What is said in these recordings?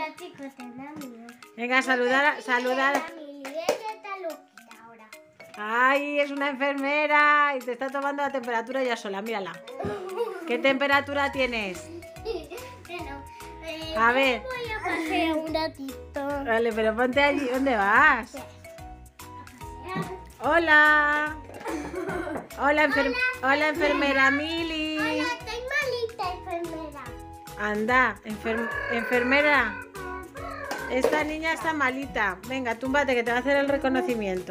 Hola chicos, tenemos. Venga, saludar. Ay, es una enfermera y te está tomando la temperatura ya sola, mírala. ¿Qué temperatura tienes? A ver. Voy a pasear un ratito. Vale, pero ponte allí. ¿Dónde vas? Hola. Hola, enfermera Mili. Hola, estoy malita, enfermera. Anda, enfermera. Esta niña está malita. Venga, túmbate que te va a hacer el reconocimiento.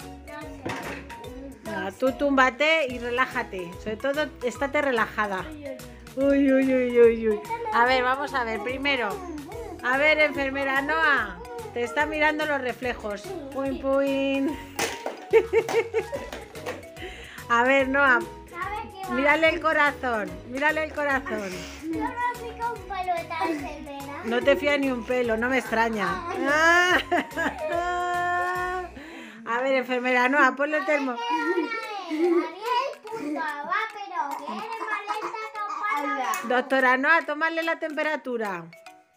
No, tú túmbate y relájate. Sobre todo, estate relajada. Uy, uy, uy, uy, uy. A ver, vamos a ver. Primero. A ver, enfermera Noa. Te está mirando los reflejos. Puin, puin. A ver, Noa. Mírale el corazón. Mírale el corazón. Yo no pico un pelo de esta enfermera. No te fía ni un pelo, no me extraña. A ver, enfermera Noa, ponle el termo. Doctora Noa, tomarle la temperatura.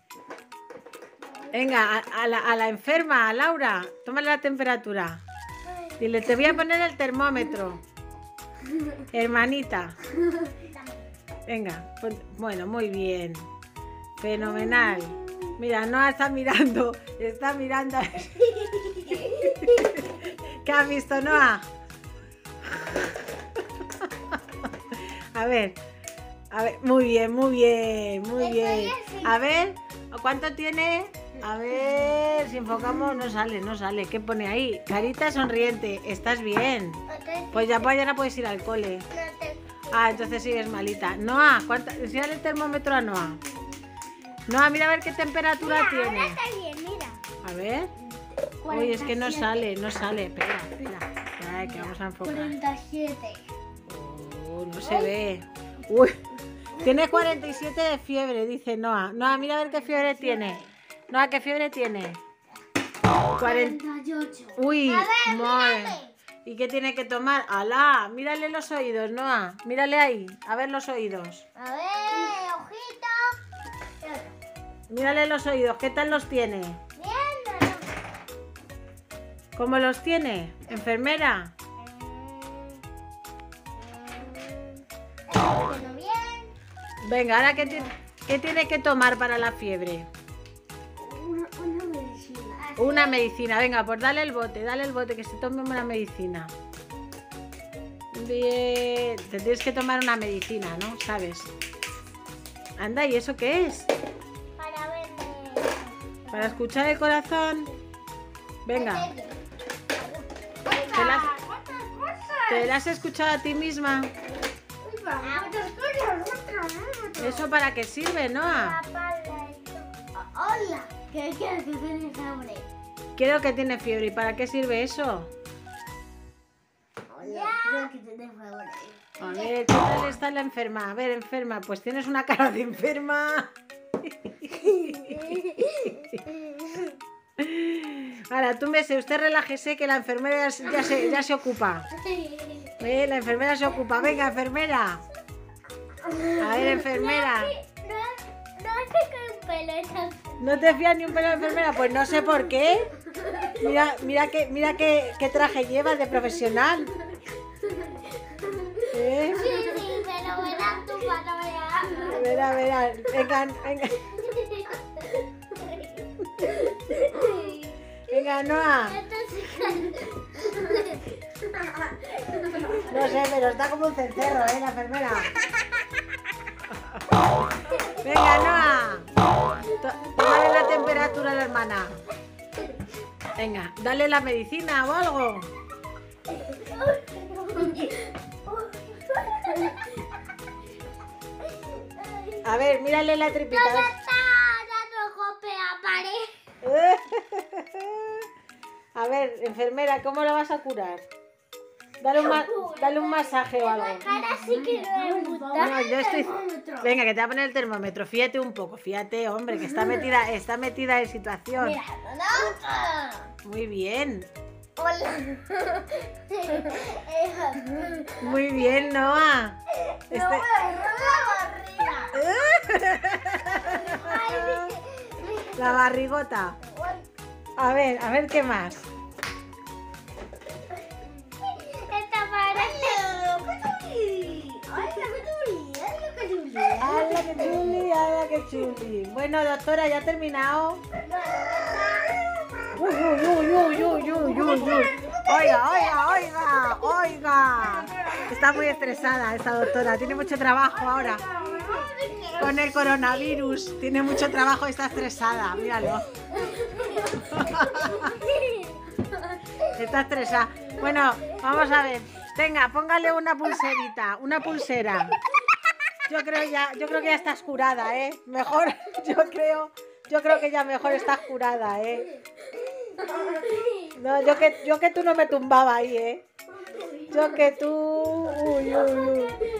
Venga, a la enferma, a Laura, tómale la temperatura. Dile, te voy a poner el termómetro. Hermanita. Venga, bueno, muy bien. Fenomenal. Mira, Noa está mirando. Está mirando. ¿Qué has visto, Noa? A ver, muy bien, muy bien, muy bien. A ver, ¿cuánto tiene? A ver, si enfocamos, no sale. ¿Qué pone ahí? Carita sonriente, ¿estás bien? Pues ya no puedes ir al cole. Ah, entonces sí es malita. Noa, enséñale el termómetro a Noa. Noa, mira a ver qué temperatura tiene. Ahora está bien, mira. A ver. Uy, es que no sale. Espera. Ay, que vamos a enfocar. 47. No se ve. Uy, tiene 47 de fiebre, dice Noa. Noa, mira a ver qué fiebre tiene. Noa, ¿qué fiebre tiene? 48. Uy, A ver, madre. mírale. ¿Y qué tiene que tomar? ¡Alá! Mírale los oídos, Noa. Mírale ahí. A ver los oídos. A ver, ojito. Mírale los oídos. ¿Qué tal los tiene? Bien, ¿Cómo los tiene? ¿Enfermera? bien. Venga, ahora ¿qué tiene que tomar para la fiebre? Una medicina. Una medicina. Venga, pues dale el bote, que se tome una medicina. Bien. Te tienes que tomar una medicina, ¿no? ¿Sabes? Anda, ¿y eso qué es? Para ver. Para escuchar el corazón. Venga. ¿Te la has escuchado a ti misma? ¿Eso para qué sirve, Noa? Hola. ¿Qué quieres que tiene fiebre? Creo que tiene fiebre. ¿Y para qué sirve eso? Hola. Creo que tiene fiebre. A ver, ¿qué tal está la enferma? A ver, enferma, pues tienes una cara de enferma. Ahora, túmbese, usted relájese que la enfermera ya se ocupa. La enfermera se ocupa. Venga, enfermera. A ver, enfermera. No hace que un pelo esa. ¿No te fías ni un pelo de enfermera? Pues no sé por qué. Mira qué traje lleva de profesional. ¿Eh? Sí, pero verás tu panoria. Verá. Venga. Venga, Noa. No sé, pero está como un cencerro, la enfermera. Venga, Noa. Tómale la temperatura a la hermana. Venga, dale la medicina o algo. A ver, mírale la tripita. ¿Dónde está dando golpe a pared? A ver, enfermera, ¿cómo lo vas a curar? Dale un masaje o algo. Ahora sí que no me gusta. No, yo estoy... Venga, que te va a poner el termómetro. Fíjate un poco, fíjate, hombre, que está metida en situación. Mira, no. Muy bien. Hola. Muy bien, Noa. No me la barriga. La barrigota. A ver qué más. Esta parece. ¡Hala, qué chuli! ¡Hala, qué chuli! Bueno, doctora, ¿ya ha terminado? ¡Uy, uy, uy, uy, uy, uy, uy, uy! ¡Oiga, oiga, oiga, oiga! Está muy estresada esta doctora. Tiene mucho trabajo ahora. Con el coronavirus. Tiene mucho trabajo y está estresada. Míralo. Está estresada. Bueno, vamos a ver. Venga, póngale una pulserita. Una pulsera. Yo creo que ya estás curada, ¿eh? Mejor, yo creo que ya mejor estás curada, ¿eh? No, yo que tú no me tumbaba ahí, ¿eh? Yo que tú... Uy, uy, uy.